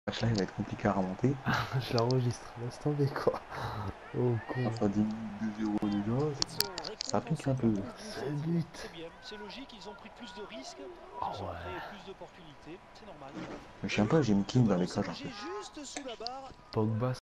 match là il va être compliqué à remonter. Je l'enregistre, laisse tomber quoi. Oh con. Enfin 10 minutes 2-0 déjà, Ils sont ça pique récompensés un par peu. plus de buts C'est cette le fois. but. C'est bien, c'est logique, ils ont pris plus de risques, ils se Oh sont ouais. créé plus d'opportunités, c'est normal. Mais je sais pas, j'ai une Le clim dans ballon les s'est cages en logé fait. juste sous la barre. Pogba